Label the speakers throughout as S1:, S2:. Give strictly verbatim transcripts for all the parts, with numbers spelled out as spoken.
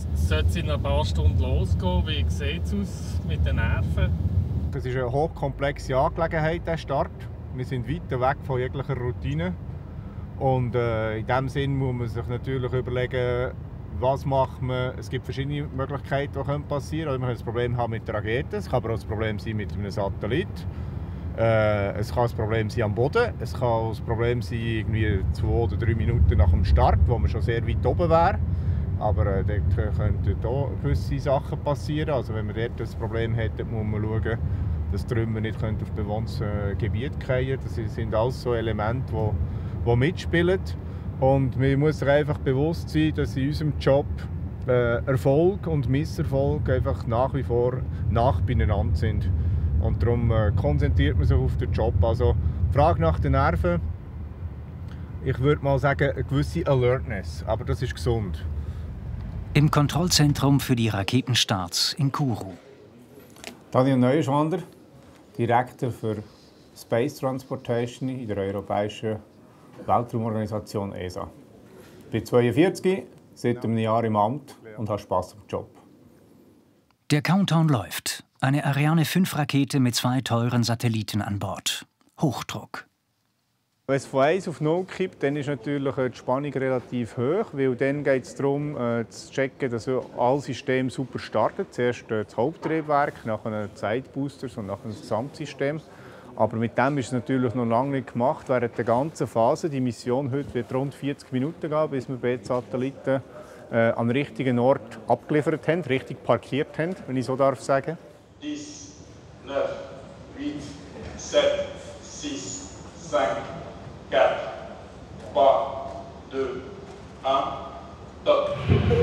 S1: sollte es in ein paar Stunden losgehen. Wie sieht es aus mit den Nerven?
S2: Das ist eine hochkomplexe Angelegenheit, der Start. Wir sind weit weg von jeglicher Routine. Und äh, in diesem Sinn muss man sich natürlich überlegen, was macht man. Es gibt verschiedene Möglichkeiten, die passieren können. Man kann ein Problem haben mit der Rakete, es kann aber auch ein Problem sein mit einem Satellit. Äh, es kann ein Problem sein am Boden, es kann auch ein Problem sein irgendwie zwei oder drei Minuten nach dem Start, wo man schon sehr weit oben wäre. Aber äh, dort könnten auch gewisse Sachen passieren. Also wenn man dort ein Problem hat, muss man schauen, dass die Trümmer nicht auf bewohntes äh, Gebiet fallen. Das sind alles so Elemente, die, die mitspielen. Und man muss sich einfach bewusst sein, dass in unserem Job äh, Erfolg und Misserfolg einfach nach wie vor nah beieinander sind. Und darum äh, konzentriert man sich auf den Job. Also die Frage nach den Nerven, ich würde mal sagen, eine gewisse Alertness, aber das ist gesund.
S3: Im Kontrollzentrum für die Raketenstarts in Kourou.
S2: Daniel Neuschwander, Direktor für Space Transportation in der Europäischen Weltraumorganisation E S A. Ich bin zweiundvierzig, seit einem Jahr im Amt und habe Spass am Job.
S3: Der Countdown läuft. Eine Ariane fünf Rakete mit zwei teuren Satelliten an Bord. Hochdruck.
S2: Wenn es von eins auf null kippt, dann ist natürlich die Spannung relativ hoch, weil dann geht es darum, äh, zu checken, dass alle Systeme super starten. Zuerst äh, das Haupttriebwerk, nachher die Sideboosters und nachher das Gesamtsystem. Aber mit dem ist es natürlich noch lange nicht gemacht während der ganzen Phase. Die Mission heute wird rund vierzig Minuten gehen, bis wir beide Satelliten äh, an den richtigen Ort abgeliefert haben, richtig parkiert haben, wenn ich so darf sagen.
S4: dix, neun, huit, sept, six, cinq, quatre, trois, deux, un, top.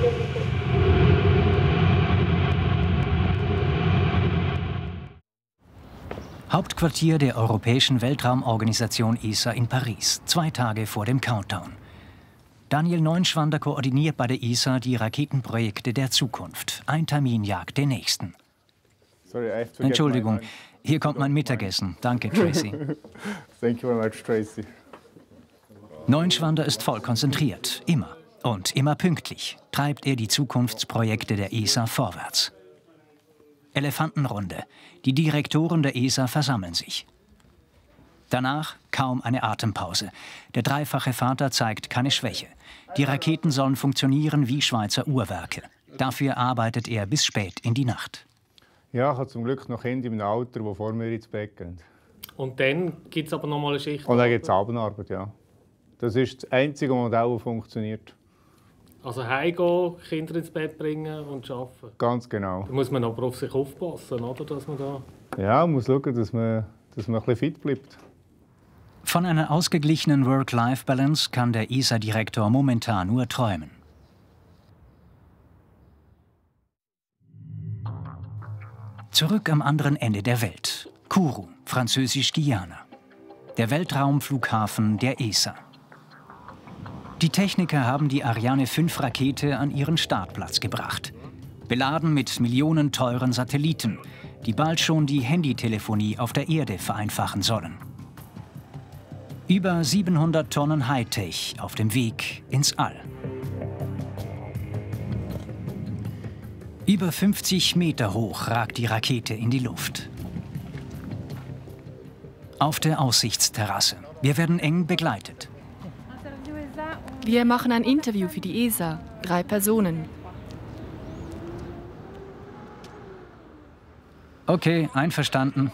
S3: Hauptquartier der Europäischen Weltraumorganisation E S A in Paris, zwei Tage vor dem Countdown. Daniel Neuschwander koordiniert bei der E S A die Raketenprojekte der Zukunft. Ein Termin jagt den nächsten.
S2: Sorry,
S3: Entschuldigung, hier kommt mein Mittagessen. Danke, Tracy.
S2: Thank you very much, Tracy.
S3: Neuschwander ist voll konzentriert. Immer. Und immer pünktlich treibt er die Zukunftsprojekte der E S A vorwärts. Elefantenrunde. Die Direktoren der E S A versammeln sich. Danach kaum eine Atempause. Der dreifache Vater zeigt keine Schwäche. Die Raketen sollen funktionieren wie Schweizer Uhrwerke. Dafür arbeitet er bis spät in die Nacht.
S2: Ja, ich habe zum Glück noch Kinder im Alter, die vor mir ins Bett gehen.
S1: Und dann gibt es aber noch mal eine Schicht?
S2: Und dann gibt es Abendarbeit, ja. Das ist das einzige Modell, das funktioniert.
S1: Also heimgehen, Kinder ins Bett bringen und arbeiten?
S2: Ganz genau.
S1: Da muss man aber auf sich aufpassen, oder? Dass man da...
S2: Ja, man muss schauen, dass man, dass man ein bisschen fit bleibt.
S3: Von einer ausgeglichenen Work-Life-Balance kann der E S A-Direktor momentan nur träumen. Zurück am anderen Ende der Welt. Kourou, französisch-Guyana. Der Weltraumflughafen der E S A. Die Techniker haben die Ariane fünf Rakete an ihren Startplatz gebracht. Beladen mit millionenteuren Satelliten, die bald schon die Handytelefonie auf der Erde vereinfachen sollen. Über siebenhundert Tonnen Hightech auf dem Weg ins All. Über fünfzig Meter hoch ragt die Rakete in die Luft. Auf der Aussichtsterrasse. Wir werden eng begleitet.
S5: Wir machen ein Interview für die E S A. Drei Personen.
S3: Okay, einverstanden.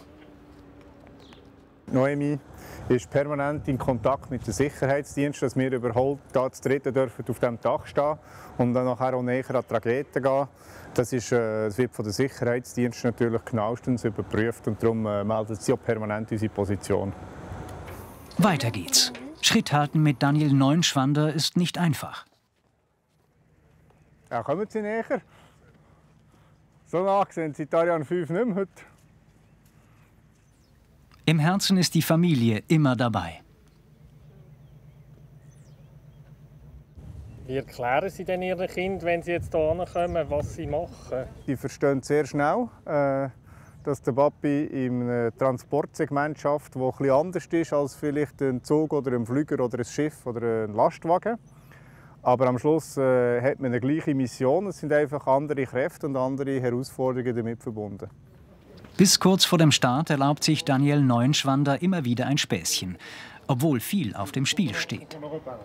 S2: Noemi ist permanent in Kontakt mit dem Sicherheitsdienst, dass wir überhaupt da zu dritten dürfen auf dem Dach stehen und dann nachher auch näher an die Rakete gehen. Das, ist, äh, das wird von den Sicherheitsdiensten natürlich genauestens überprüft und darum äh, meldet sie auch permanent unsere Position.
S3: Weiter geht's. Schritt halten mit Daniel Neuschwander ist nicht einfach.
S2: Ja, kommen Sie näher. So nah sehen Sie die Ariane fünf nicht mehr heute.
S3: Im Herzen ist die Familie immer dabei.
S1: Wie erklären Sie denn Ihren Kindern, wenn sie jetzt hierher kommen, was sie machen?
S2: Die verstehen sehr schnell, äh, dass der Papi in einem Transportsegment schafft, das etwas anders ist als vielleicht ein Zug oder ein Flüger oder ein Schiff oder ein Lastwagen. Aber am Schluss äh, hat man eine gleiche Mission. Es sind einfach andere Kräfte und andere Herausforderungen damit verbunden.
S3: Bis kurz vor dem Start erlaubt sich Daniel Neuenschwander immer wieder ein Späßchen, obwohl viel auf dem Spiel steht.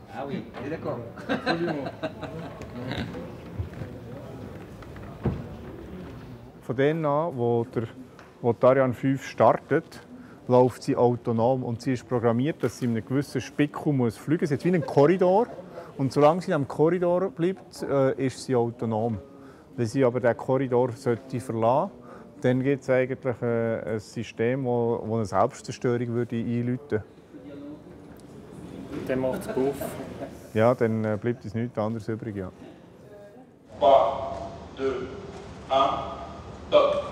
S2: Von denen an, wo, der, wo die Ariane fünf startet, läuft sie autonom. Und sie ist programmiert, dass sie in einem gewissen Spickel muss fliegen muss. Sie hat wie einen Korridor. Und solange sie am Korridor bleibt, äh, ist sie autonom. Wenn sie aber den Korridor sollte verlassen, dann gibt es eigentlich äh, ein System, das eine Selbstzerstörung würde einläuten würde.
S1: Dann macht es Puff.
S2: Ja, dann äh, bleibt es nichts anderes übrig. Ja.
S4: drei, zwei, eins, top.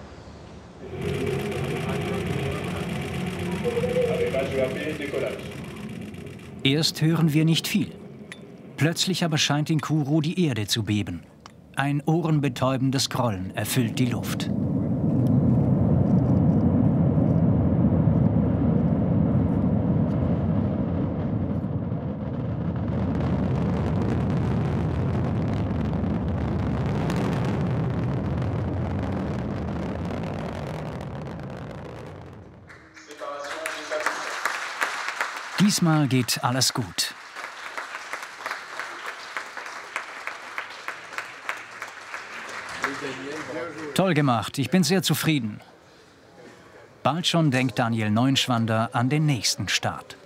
S3: Erst hören wir nicht viel. Plötzlich aber scheint in Kourou die Erde zu beben. Ein ohrenbetäubendes Grollen erfüllt die Luft. Diesmal geht alles gut. Toll gemacht, ich bin sehr zufrieden. Bald schon denkt Daniel Neuenschwander an den nächsten Start.